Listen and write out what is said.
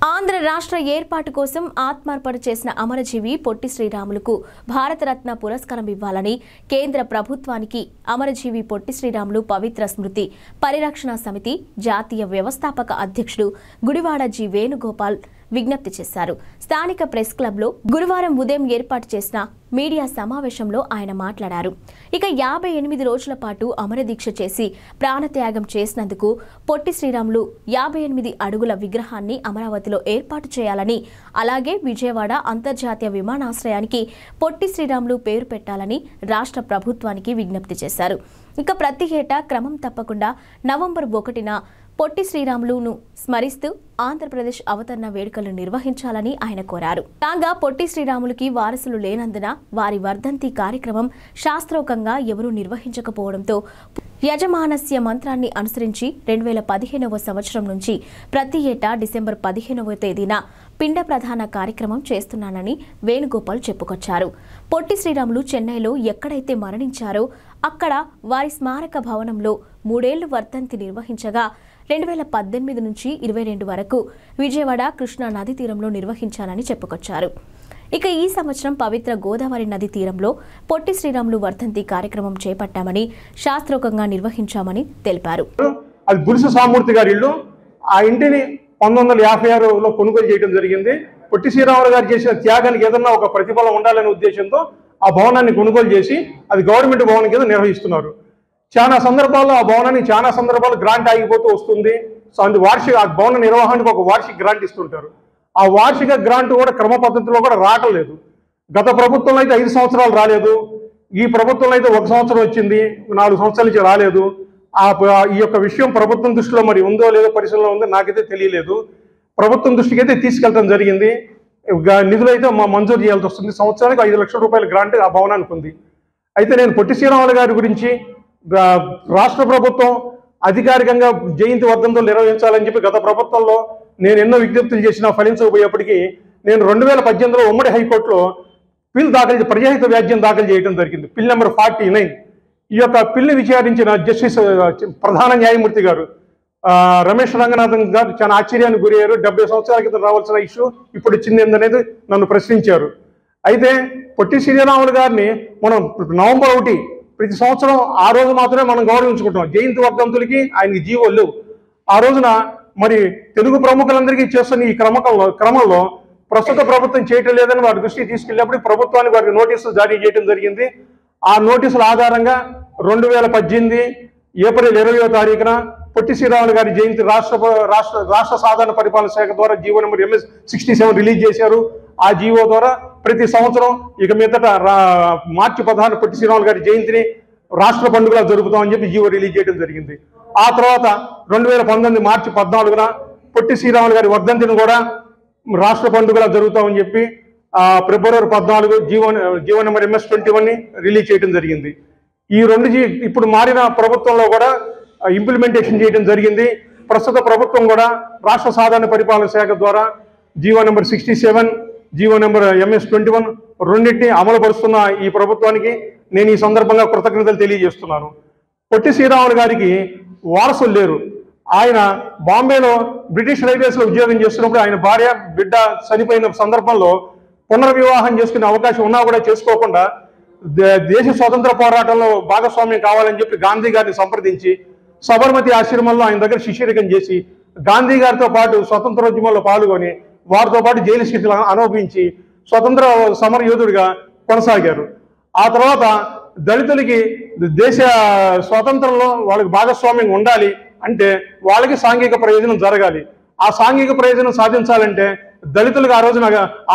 ఆంధ్ర రాష్ట్ర ఏర్పాటు కోసం ఆత్మార్పణ చేసిన అమరజీవి పొట్టి శ్రీరాములకు భారతరత్న పురస్కారం ఇవ్వాలని కేంద్ర ప్రభుత్వానికి అమరజీవి పొట్టి శ్రీరాములు పవిత్ర స్మృతి పరిరక్షణ సమితి జాతీయ వ్యవస్థాపక అధ్యక్షుడు గుడివాడ జి వేణుగోపాల్ విజ్ఞప్తి చేశారు. స్థానిక ప్రెస్ క్లబ్లో గురువారం ఉదయం ఏర్పాటు చేసిన మీడియా సమావేశంలో ఆయన మాట్లాడారు. ఇక 58 రోజుల పాటు అమరదీక్ష చేసి ప్రాణత్యాగం చేసినందుకు పొట్టి శ్రీరాములు 58 అడుగుల విగ్రహాన్ని అమరావతిలో ఏర్పాటు చేయాలని, అలాగే విజయవాడ అంతర్జాతీయ విమానాశ్రయానికి పొట్టి శ్రీరాములు పేరు పెట్టాలని రాష్ట్ర ప్రభుత్వానికి విజ్ఞప్తి చేశారు. ఇక ప్రతి ఏటా క్రమం తప్పకుండా నవంబర్ 1న పొట్టి శ్రీరాములును స్మరిస్తూ ఆంధ్రప్రదేశ్ అవతరణ వేడుకలు నిర్వహించాలని ఆయన కోరారు. కాగా పొట్టి శ్రీరాములుకి వారసులు లేనందున వారి వర్ధంతి కార్యక్రమం శాస్త్రోక్తంగా ఎవరూ నిర్వహించకపోవడంతో యజమానస్య మంత్రాన్ని అనుసరించి 2015వ సంవత్సరం నుంచి ప్రతి ఏటా డిసెంబర్ 15వ తేదీన పిండ ప్రధాన కార్యక్రమం చేస్తున్నానని వేణుగోపాల్ చెప్పుకొచ్చారు. పొట్టి శ్రీరాములు చెన్నైలో ఎక్కడైతే మరణించారో అక్కడ వారి స్మారక భవనంలో 3 ఏళ్లు వర్ధంతి నిర్వహించగా 2018 నుంచి 22 వరకు విజయవాడ కృష్ణా నది తీరంలో నిర్వహించాలని చెప్పుకొచ్చారు. ఇక ఈ సంవత్సరం పవిత్ర గోదావరి నది తీరంలో పొట్టి శ్రీరాములు వర్ధంతి కార్యక్రమం చేపట్టామని శాస్త్రోక్తంగా నిర్వహించామని తెలిపారు. అది బురుసు సామూర్తి గారి ఇల్లు. ఆ ఇంటిని 1956లో కొనుగోలు చేయడం జరిగింది. పొట్టి శ్రీరాములు గారు చేసిన త్యాగానికి ఏదన్నా ఒక ప్రతిఫలం ఉండాలనే ఉద్దేశంతో ఆ భవనాన్ని కొనుగోలు చేసి అది గవర్నమెంట్ భవనం కింద నిర్వహిస్తున్నారు. చాలా సందర్భాల్లో ఆ భవనానికి చాలా సందర్భాలు గ్రాంట్ ఆగిపోతూ వస్తుంది. సో వార్షిక ఆ భవన నిర్వహణకు ఒక వార్షిక గ్రాంట్ ఇస్తుంటారు. ఆ వార్షిక గ్రాంట్ కూడా క్రమ పద్ధతిలో కూడా రావట్లేదు. గత ప్రభుత్వంలో అయితే 5 సంవత్సరాలు రాలేదు. ఈ ప్రభుత్వంలో అయితే 1 సంవత్సరం వచ్చింది, 4 సంవత్సరాల నుంచి రాలేదు. ఈ యొక్క విషయం ప్రభుత్వం దృష్టిలో మరి ఉందో లేదో పరిశీలన ఉందో నాకైతే తెలియలేదు. ప్రభుత్వం దృష్టికి అయితే తీసుకెళ్ళడం జరిగింది. నిధులు అయితే మంజూరు చేయాల్సి వస్తుంది. సంవత్సరానికి 5 లక్షల రూపాయల గ్రాంట్ ఆ భవనానికి ఉంది. అయితే నేను పొట్టి శ్రీరాములు గారి గురించి రాష్ట్ర ప్రభుత్వం అధికారికంగా జయంతి వర్ధంతులు నిర్వహించాలని చెప్పి గత ప్రభుత్వంలో నేను ఎన్నో విజ్ఞప్తులు చేసినా ఫలించకపోయేప్పటికీ నేను 2018లో ఉమ్మడి హైకోర్టులో ప్రజాహిత వ్యాజ్యం దాఖలు చేయడం జరిగింది. పిల్ నెంబర్ 49. ఈ యొక్క పిల్ని విచారించిన జస్టిస్ ప్రధాన న్యాయమూర్తి గారు రమేష్ రంగనాథన్ గారు చాలా ఆశ్చర్యానికి గురయ్యారు. 70 సంవత్సరాల క్రితం రావాల్సిన ఇష్యూ ఇప్పుడు వచ్చింది ఏందనేది నన్ను ప్రశ్నించారు. అయితే పొట్టి శ్రీరాములు గారిని మనం నవంబర్ 1 ప్రతి సంవత్సరం ఆ రోజు మాత్రమే మనం గౌరవించుకుంటాం. జయంతి వర్ధంతులకి ఆయనకి జీవోలు ఆ రోజున మరి తెలుగు ప్రముఖులందరికీ చేస్తున్న ఈ క్రమంలో ప్రస్తుత ప్రభుత్వం చేయటం లేదని వారి దృష్టికి తీసుకెళ్ళినప్పుడు ప్రభుత్వానికి వారికి నోటీసులు జారీ చేయడం జరిగింది. ఆ నోటీసుల ఆధారంగా 2018 ఏప్రిల్ 20వ తారీఖున పొట్టి శ్రీరాములు గారి జయంతి రాష్ట్ర సాధారణ పరిపాలన శాఖ ద్వారా జీవో నెంబర్ MS 67 రిలీజ్ చేశారు. ఆ జీవో ద్వారా ప్రతి సంవత్సరం ఇక మీదట మార్చి 16 పొట్టి శ్రీరాములు గారి జయంతిని రాష్ట్ర పండుగలా జరుపుతామని చెప్పి జీవో రిలీజ్ చేయడం జరిగింది. ఆ తర్వాత 2019 మార్చి 14న పొట్టి శ్రీరాములు గారి వర్ధంతిని కూడా రాష్ట్ర పండుగలా జరుగుతామని చెప్పి ఫిబ్రవరి 14 జీవో నెంబర్ MS 21ని రిలీజ్ చేయడం జరిగింది. ఈ రెండు ఇప్పుడు మారిన ప్రభుత్వంలో కూడా ఇంప్లిమెంటేషన్ చేయడం జరిగింది. ప్రస్తుత ప్రభుత్వం కూడా రాష్ట్ర సాధారణ పరిపాలన శాఖ ద్వారా GO number 67, GO number MS 21 రెండింటిని అమలు పరుస్తున్న ఈ ప్రభుత్వానికి నేను ఈ సందర్భంగా కృతజ్ఞతలు తెలియజేస్తున్నాను. పొట్టి శ్రీరాములు గారికి వారసులు లేరు. ఆయన బాంబేలో బ్రిటిష్ రైల్వేస్లో ఉద్యోగం చేస్తున్నప్పుడు ఆయన భార్య బిడ్డ చనిపోయిన సందర్భంలో పునర్వివాహం చేసుకునే అవకాశం ఉన్నా కూడా చేసుకోకుండా దేశ స్వతంత్ర పోరాటంలో భాగస్వామ్యం కావాలని చెప్పి గాంధీ గారిని సంప్రదించి సబర్మతి ఆశ్రమంలో ఆయన దగ్గర శిష్యరికం చేసి గాంధీ గారితో పాటు స్వతంత్రోద్యమంలో పాల్గొని వారితో పాటు జైలు శిక్షలు అనుభవించి స్వతంత్ర సమర యోధుడిగా కొనసాగారు. ఆ తర్వాత దళితులకి దేశ స్వాతంత్రంలో వాళ్ళకి భాగస్వామ్యం ఉండాలి అంటే వాళ్ళకి సాంఘిక ప్రయోజనం జరగాలి. ఆ సాంఘిక ప్రయోజనం సాధించాలంటే దళితులకు ఆ రోజున